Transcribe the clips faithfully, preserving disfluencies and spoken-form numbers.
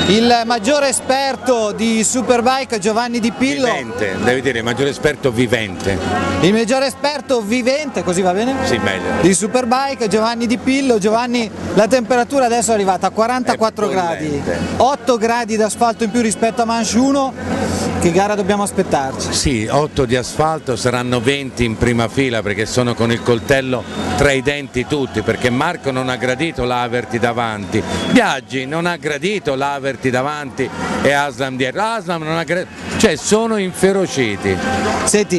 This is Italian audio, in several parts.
Il maggiore esperto di Superbike Giovanni Di Pillo. Vivente, devi dire, il maggiore esperto vivente. Il maggiore esperto vivente, così va bene? Sì, meglio. Di Superbike Giovanni Di Pillo. Giovanni, la temperatura adesso è arrivata a quarantaquattro gradi, otto gradi d'asfalto in più rispetto a Manche uno. Che gara dobbiamo aspettarci? Sì, otto di asfalto, saranno venti in prima fila perché sono con il coltello tra i denti tutti, perché Marco non ha gradito l'Averty davanti, Biaggi non ha gradito l'Averty davanti e Aslam dietro, Aslam non ha gradito, cioè sono inferociti. Senti,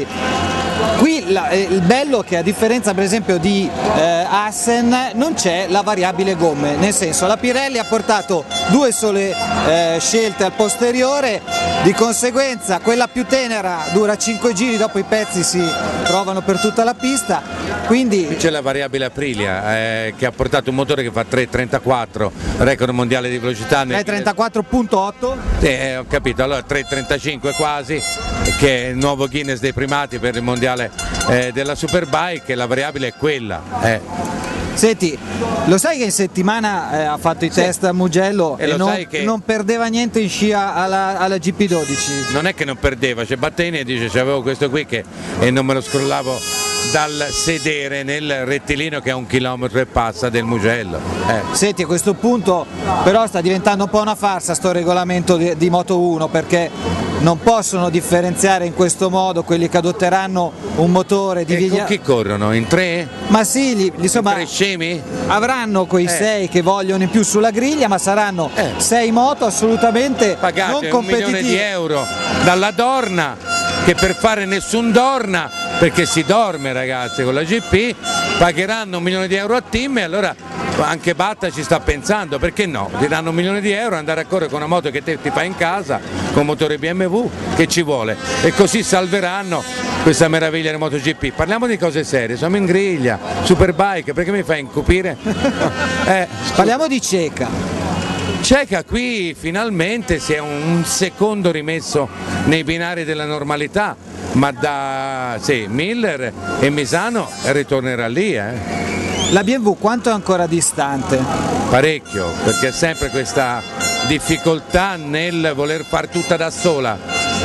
qui la, eh, il bello è che a differenza per esempio di eh, Assen non c'è la variabile gomme, nel senso la Pirelli ha portato due sole eh, scelte al posteriore, di conseguenza quella più tenera dura cinque giri, dopo i pezzi si trovano per tutta la pista, quindi... Qui c'è la variabile Aprilia eh, che ha portato un motore che fa tre trentaquattro, record mondiale di velocità. tre trentaquattro punto otto? Eh, ho capito, allora tre trentacinque quasi, che è il nuovo Guinness dei primati per il mondiale eh, della Superbike, e la variabile è quella. Eh. Senti, lo sai che in settimana eh, ha fatto i sì. test a Mugello e, e non, che... non perdeva niente in scia alla, alla G P dodici? Non è che non perdeva, c'è Batteni e dice c'avevo questo qui che, e non me lo scrollavo dal sedere nel rettilineo che è un chilometro e passa del Mugello. Eh. Senti, a questo punto però sta diventando un po' una farsa sto regolamento di, di Moto uno, perché non possono differenziare in questo modo quelli che adotteranno un motore di e con chi corrono? In tre? Ma sì, gli, insomma, in tre scemi? Avranno quei eh. sei che vogliono in più sulla griglia, ma saranno eh. sei moto assolutamente pagate non competitive. un milione di euro dalla Dorna, che per fare nessun Dorna, perché si dorme ragazzi con la G P, pagheranno un milione di euro a team, e allora anche Batta ci sta pensando, perché no? Ti danno un milione di euro, andare a correre con una moto che te ti fai in casa, con motore B M W, che ci vuole? E così salveranno questa meraviglia di MotoGP. Parliamo di cose serie, siamo in griglia, Superbike, perché mi fai incupire? eh, Parliamo di Ceca. Ceca qui finalmente si è un secondo rimesso nei binari della normalità, ma da sì, Miller e Misano ritornerà lì. Eh. La B M W quanto è ancora distante? Parecchio, perché è sempre questa difficoltà nel voler far tutta da sola,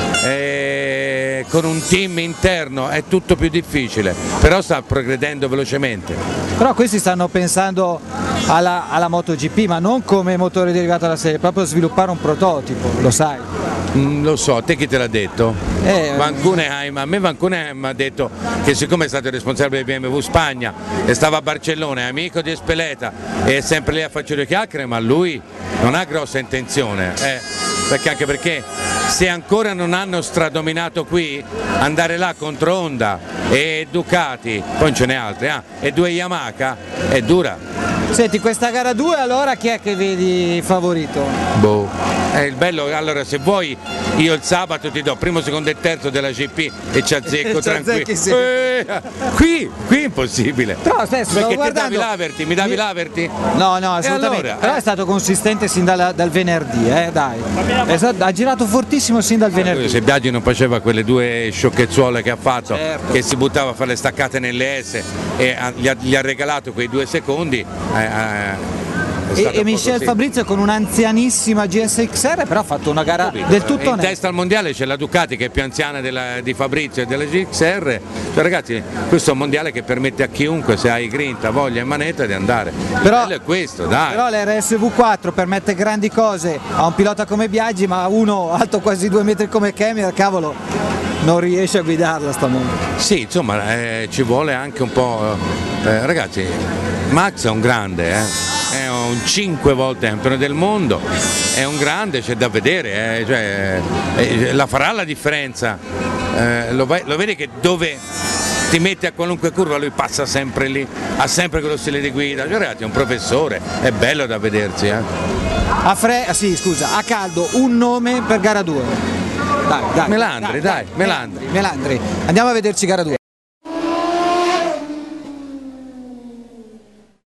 e con un team interno è tutto più difficile, però sta progredendo velocemente. Però questi stanno pensando alla, alla MotoGP, ma non come motore derivato dalla serie, proprio sviluppare un prototipo, lo sai? Mm, lo so, te chi te l'ha detto? Eh, Van Kuneheim, a me Van Kuneheim ha detto che siccome è stato il responsabile di B M W Spagna e stava a Barcellona, è amico di Espeleta e è sempre lì a farci due chiacchiere, ma lui non ha grossa intenzione, eh, perché anche perché se ancora non hanno stradominato qui, andare là contro Honda e Ducati, poi non ce n'è altri, ah, e due Yamaha, è dura. Senti, questa gara due allora chi è che vedi favorito? Boh, è il bello, allora se vuoi io il sabato ti do primo, secondo e terzo della G P e ci azzecco tranquillo. Sì. Eh, qui, qui è impossibile. Però aspetta, perché guardando... ti davi l'Averty, mi davi mi... l'Averty? No, no, assolutamente. Allora, però eh. è stato consistente sin dal, dal venerdì, eh, dai. È stato, ha girato fortissimo sin dal venerdì. Se Biaggi non faceva quelle due sciocchezzuole che ha fatto, certo. che si buttava a fare le staccate nelle S e ha, gli, ha, gli ha regalato quei due secondi. Eh, eh, E, e Michel Fabrizio con un'anzianissima G S X R però ha fatto una gara Capito, del tutto in onesta. testa al mondiale c'è la Ducati che è più anziana della, di Fabrizio e della G X R, cioè ragazzi questo è un mondiale che permette a chiunque, se hai grinta, voglia e manetta, di andare. Però, è questo, dai. Però l'R S V quattro permette grandi cose a un pilota come Biaggi, ma uno alto quasi due metri come Kemmer, cavolo, non riesce a guidarla sta moto. Sì, insomma eh, ci vuole anche un po', eh, ragazzi, Max è un grande, eh. È un cinque volte campione del mondo, è un grande, c'è da vedere, eh, cioè, eh, la farà la differenza, eh, lo, vai, lo vedi che dove ti metti a qualunque curva lui passa sempre lì, ha sempre quello stile di guida, cioè, ragazzi è un professore, è bello da vedersi. Eh. A, fre ah, sì, scusa, a caldo un nome per gara due. Dai, dai, Melandri, dai, dai, dai Melandri. Melandri, andiamo a vederci gara due.